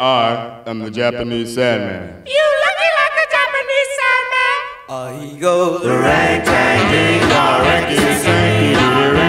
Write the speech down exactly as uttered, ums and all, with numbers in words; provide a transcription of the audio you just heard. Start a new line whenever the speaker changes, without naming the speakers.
I am the Japanese Sandman.
You looking like a Japanese Sandman.
Uh, he goes,
The ragtag king, the ranky sanky,